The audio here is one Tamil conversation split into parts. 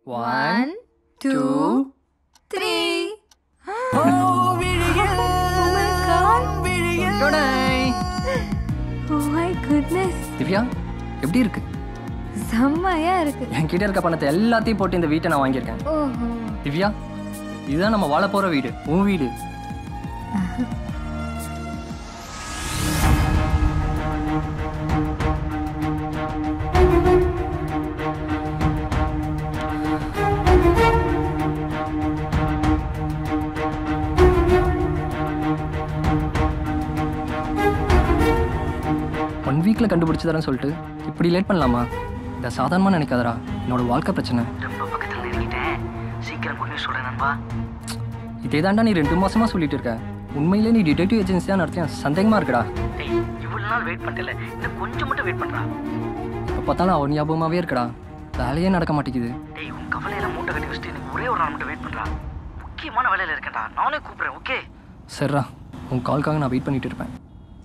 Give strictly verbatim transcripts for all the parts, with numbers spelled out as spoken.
One, two, three. Oh, Virigil! Oh my God! Virigil! Oh my goodness! Divya எப்படி இருக்கு? செம்மையா இருக்கு. என்கிட்ட இருக்க பணத்தை எல்லாத்தையும் போட்டு இந்த வீட்டை நான் வாங்கியிருக்கேன். ஓஹோ. திவ்யா, இதுதான் நம்ம வாழ போற வீடு. உன் வீடு. ஒன் வீக்கில் கண்டுபிடிச்சி தரேன்னு சொல்லிட்டு இப்படி லேட் பண்ணலாமா? இதை சாதாரணமாக நினைக்காதடா, என்னோட வாழ்க்கை பிரச்சனை. ரொம்ப பக்கத்தில் நெருங்கிட்டேன். சீக்கிரம் கொண்டு சொல்கிறேன் நண்பா. இதே தாண்டா நீ ரெண்டு மாசமாக சொல்லிட்டு இருக்க. உண்மையிலே நீ டிடெக்டிவ் ஏஜென்சி தான் நடத்தியா? சந்தேகமாக இருக்குடா. டேய், இவ்வளோ நாள் வெயிட் பண்ணிட்டல, இன்னும் கொஞ்சம் மட்டும் வெயிட் பண்ணுறா. இப்போ பார்த்தாலும் அவன் ஞாபகமாகவே இருக்கடா. வேலையே நடக்க மாட்டேங்குது. டேய், உன் கவலையெல்லாம் மூட்டை கட்டி வச்சுட்டு எனக்கு ஒரே ஒரு நாள் மட்டும் வெயிட் பண்ணுறா. முக்கியமான வேலையில் இருக்கேன்டா, நானே கூப்பிட்றேன். ஓகே சரிடா, உன் கால்க்காக நான் வெயிட் பண்ணிட்டு இருப்பேன்.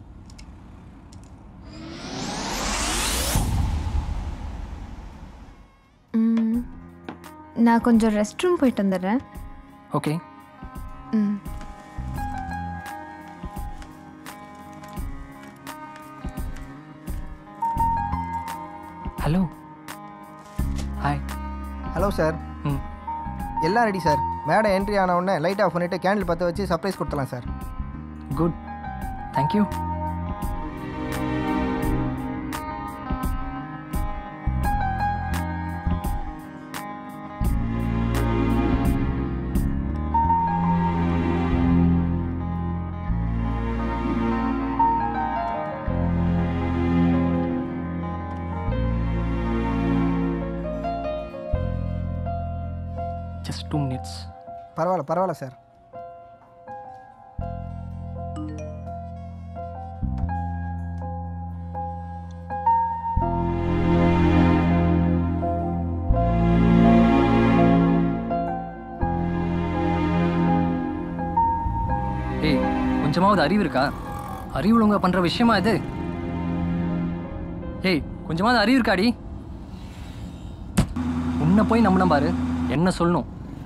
நான் கொஞ்சம் ரெஸ்ட் ரூம் போயிட்டு வந்துடுறேன். ஓகே. ம். ஹலோ. ஹாய். Hello sir. ம். எல்லாம் ரெடி சார். மேடம் என்ட்ரி ஆன உடனே லைட் ஆஃப் பண்ணிவிட்டு கேண்டில் பற்ற வச்சு சர்ப்ரைஸ் கொடுத்துலாம் sir. Good, thank you. Just two minutes. பரவாயில்ல பரவாயில்ல சார். ஏய், கொஞ்சமாவது அறிவு இருக்கா? அறிவு ஒழுங்கா பண்ற விஷயமா இது? ஏய், கொஞ்சமாவது அறிவு இருக்காடி? உன்னை போய் நம்பின பாரு, என்ன சொல்லணும்?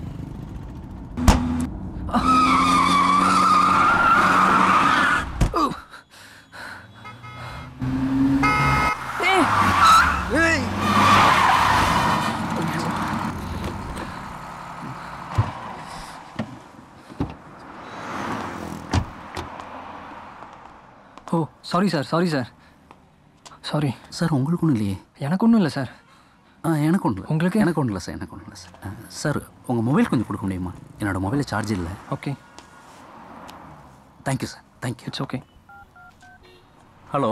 Oh sorry sir, sorry sir, sorry sir. உங்களுக்கு ஒன்றும் இல்லையே? எனக்கு ஒன்றும் இல்லை சார். ஆ, எனக்கு ஒன்றும் இல்லை. உங்களுக்கு? எனக்கு ஒன்றும் இல்லை சார், எனக்கு ஒன்றும் இல்லை சார். சார், உங்கள் மொபைல் கொஞ்சம் கொடுக்க முடியுமா? என்னோடய மொபைலில் சார்ஜ் இல்லை. Okay. Thank you sir, thank you. It's okay. Hello,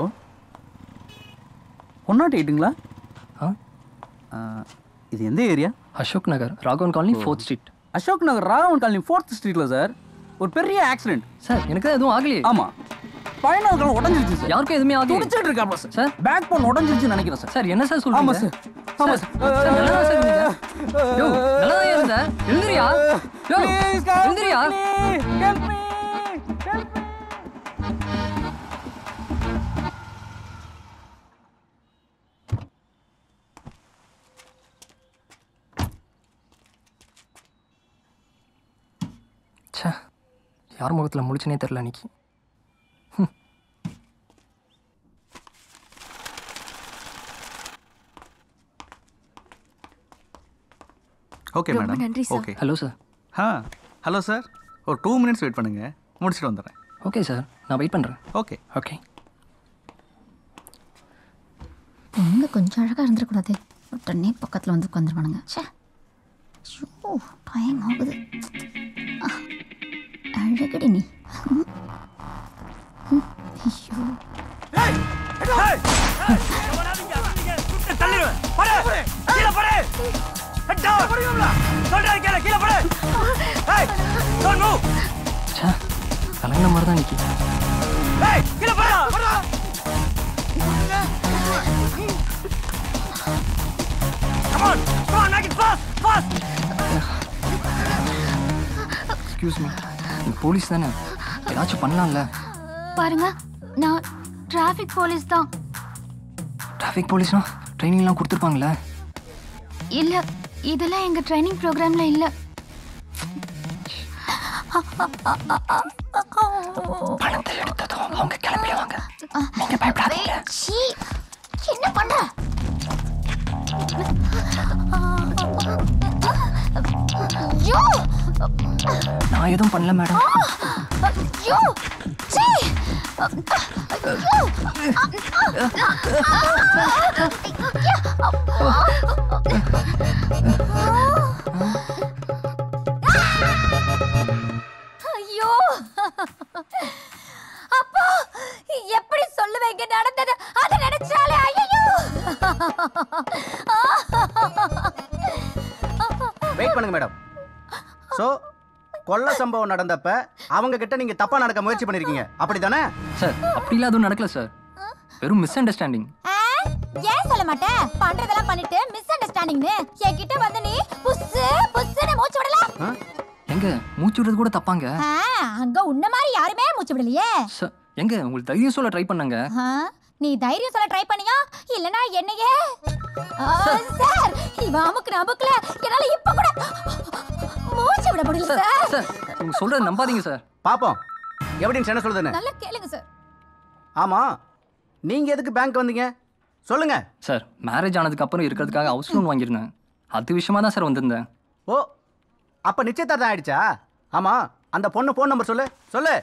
one naught எயிட்டுங்களா? ஆ, இது எந்த area? Ashok Nagar, Raghavan colony, fourth street. Ashok Nagar Raghavan colony fourth ஸ்ட்ரீட்டில் சார் ஒரு பெரிய ஆக்சிடென்ட். சார், எனக்கு தான் எதுவும் ஆகலையே. ஆமாம், பயணம் உடஞ்சிருச்சு சார். யாருக்கும் எதுவுமே ஆகல. துடிச்சிட்டு இருக்காப்ல சார். சார், பேக் போன் உடஞ்சிருச்சுன்னு நினைக்கிறேன் சார். சார் என்ன சார் சொல்றீங்க? ஆமாம் சார், ஆமாம் சார். சார், நல்லா தான் சார் இருந்தீங்க. யோ, நல்லா தான் இருந்த. எழுந்திரியா? யோ, எழுந்திரியா? Help me, help me. ச்சே, யார் முகத்தில் முழிச்சுனே தெரில அன்னைக்கு. Okay madam. நன்றி சார். ஓகே. Hello sir. ஆ, ஹலோ சார். ஒரு டூ மினிட்ஸ் வெயிட் பண்ணுங்க, முடிச்சுட்டு வந்துடுறேன். ஓகே சார், நான் வெயிட் பண்ணுறேன். Okay okay. பொண்ணு கொஞ்சம் அழகாக இருந்துடக்கூடாது, உடனே பக்கத்தில் வந்து உட்காந்துருவானுங்க. சே, ஐயோ டைம் ஆகுது. அழகடி நீ. ஐயோ கலங்கின மாதிரி தான் நிற்கி. எக்ஸ்கியூஸ் மீ, நீ போலீஸ் தானே? ஏதாச்சும் பண்ணலாம்ல? பாருங்க, நான் டிராஃபிக் போலீஸ் தான். டிராஃபிக் போலீஸ்னா ட்ரைனிங்லாம் கொடுத்துருப்பாங்களே? இல்லை, இதெல்லாம் எங்க ட்ரைனிங் ப்ரோக்ராம்ல இல்ல. பணத்தை எடுத்ததும் அவங்க கிளம்பிடுவாங்க. நீங்க பயப்படாதீங்க. என்ன பண்ண? நான் எதுவும் பண்ணல மேடம். ஐயோ அப்பா, எப்படி சொல்லுவேங்க நடந்தது? அதை நினைச்சாலே ஐயோ. வெயிட் பண்ணுங்க மேடம். சோ கொள்ள சம்பவம் நடந்தப்ப அவங்க கிட்ட நீங்க தப்பா நடக்க முயற்சி பண்ணிருக்கீங்க, அப்படிதானே? சார் அப்படிலாம் எதுவும் நடக்கல சார். வெறும் மிஸ் அண்டர்ஸ்டாண்டிங். ஏன் சொல்ல மாட்டேன்? பண்றதெல்லாம் பண்ணிட்டு மிஸ் அண்டர்ஸ்டாண்டிங்னு என்கிட்ட வந்து நீ புஸ்ஸு புஸ்ஸுன்னு மூச்சு விடலாம். எங்க மூச்சு விடுறது கூட தப்பாங்க. அங்க உன்ன மாதிரி யாருமே மூச்சு விடலையே. சார் எங்க உங்களுக்கு தைரியம் சொல்ல ட்ரை பண்ணாங்க. நீ தைரியம் சொல்ல ட்ரை பண்ணியா இல்லனா என்னையே? சார் இவ அமுக்கு அமுக்குல என்னால இப்ப கூட மூச்சு விட முடியல சார். சார் நீங்க சொல்றத நம்பாதீங்க சார். பாப்போம் எவிடன்ஸ் என்ன சொல்லுதுன்னு. நல்லா கேளுங்க சார். ஆமா, நீங்க எதுக்கு பேங்க் வந்தீங்க சொல்லுங்க. சார் மேரேஜ் ஆனதுக்கு அப்புறம் இருக்கிறதுக்காக ஹவுஸ் லோன் வாங்கியிருந்தேன். அது விஷயமா தான் சார் வந்திருந்தேன். ஓ, அப்ப நிச்சயதார்த்தம் ஆயிடுச்சா? ஆமா, அந்த பொண்ணு ஃபோன் நம்பர் சொல்லு சொல்லு.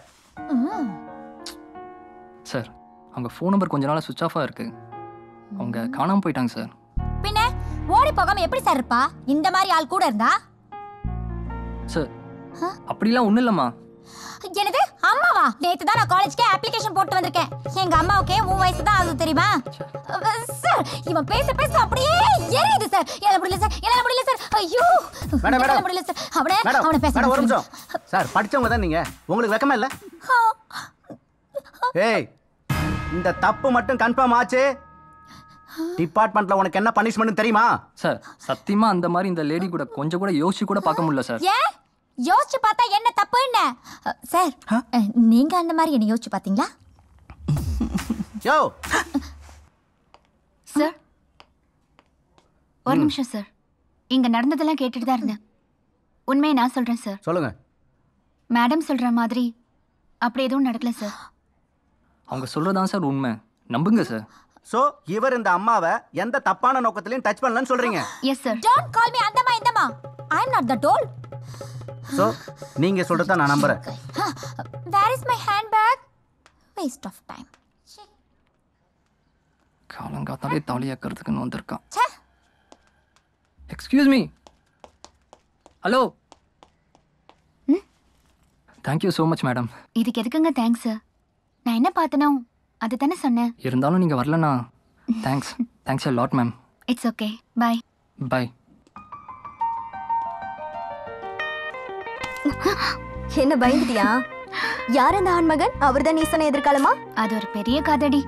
சார் அவங்க ஃபோன் நம்பர் கொஞ்ச நாளா சுவிட்ச் ஆஃபா இருக்கு. அவங்க காணாம போயிட்டாங்க சார். பின்ன ஓடி போகாம எப்படி சார் இருப்பா இந்த மாதிரி ஆள் கூட இருந்தா? சார் அப்படிலாம் ஒண்ணும் இல்லம்மா. என்னது அம்மாவா? நேத்து தான் நான் காலேஜ்க்கு அப்ளிகேஷன் போட்டு வந்திருக்கேன். எங்க அம்மாவுக்கே மூணு வயசு தான் ஆகுது தெரியுமா? சார் இவன் பேச பேச அப்படியே எரியுது சார். என்னால முடியல சார், என்னால முடியல சார். ஐயோ மேடம் மேடம் முடியல சார். அவனே மேடம் அவனை பேச மேடம் ஒரு நிமிஷம். சார் படிச்சவங்க தான் நீங்க, உங்களுக்கு வெக்கமா இல்ல? ஏய், இந்த தப்பு மட்டும் கன்ஃபார்ம் ஆச்சு, டிபார்ட்மெண்ட்ல உனக்கு என்ன பனிஷ்மென்ட் தெரியுமா? சார் சத்தியமா அந்த மாதிரி இந்த லேடி கூட கொஞ்சம் கூட யோசிச்சு கூட பார்க்க முடியல சார். ஏன் யோசிச்சு பார்த்தா என்ன தப்புன்னு? சார் நீங்க அந்த மாதிரி என்ன யோசிச்சு பாத்தீங்களா? யோ சார் ஒரு நிமிஷம் சார். இங்க நடந்ததெல்லாம் கேட்டுட்டு தான் இருந்தேன். உண்மையை நான் சொல்றேன் சார். சொல்லுங்க. மேடம் சொல்ற மாதிரி அப்படி எதுவும் நடக்கல சார். அவங்க சொல்றதான் சார் உண்மை, நம்புங்க சார். சோ இவர் இந்த அம்மாவை எந்த தப்பான நோக்கத்திலையும் டச் பண்ணலன்னு சொல்றீங்க? Yes sir. Don't call me அந்தமா இந்தமா. I am not the doll. So நீங்க சொல்றத நான் நம்புறேன். Where is my handbag? Waste of time. காலங்காத்தாலே தாலியாக்கிறதுக்குன்னு வந்திருக்கான். Excuse me. Hello. Thank you so much madam. இதுக்கு எதுக்குங்க தேங்க்ஸ் சார்? நான் என்ன பார்த்தனோ அது தானே சொன்னேன். இருந்தாலும் நீங்கள் வரலண்ணா thanks. Thanks a lot ma'am. It's okay, bye. Bye. என்ன பயந்துட்டியா? யார் அந்த ஆண்மகன்? அவர்தான் நீ சொன்ன எதிர்காலமா? அது ஒரு பெரிய கதடி.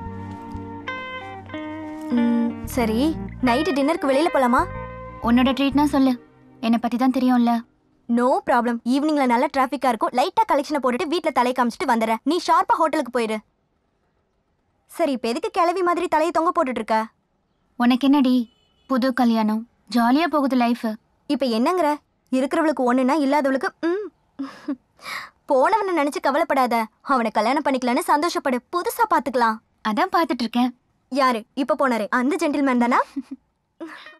சரி, நைட்டு டின்னருக்கு வெளியில போலாமா? உன்னோட ட்ரீட்னா சொல்லு, என்னை பத்தி தான் தெரியும்ல. No problem. ஈவினிங்ல நல்ல டிராஃபிக்கா இருக்கும். லைட்டா கலெக்ஷனை போட்டுட்டு வீட்ல தலை காமிச்சிட்டு வந்துடுறேன். நீ ஷார்ப்பா ஹோட்டலுக்கு போயிரு. சரி, இப்ப எதுக்கு கிளவி மாதிரி தலையை தொங்க போட்டுட்டு இருக்க? உனக்கு என்னடி புது கல்யாணம், ஜாலியா போகுது லைஃப். இப்ப என்னங்கற? இருக்கிறவளுக்கு ஒண்ணுனா இல்லாதவளுக்கு ம். போனவனை நினைச்சு கவலைப்படாத. அவனை கல்யாணம் பண்ணிக்கலான்னு சந்தோஷப்படு. புதுசா பாத்துக்கலாம். அதான் பாத்துட்டு இருக்கேன். யாரு இப்ப போனாரு? அந்த ஜென்டில்மேன் தானா?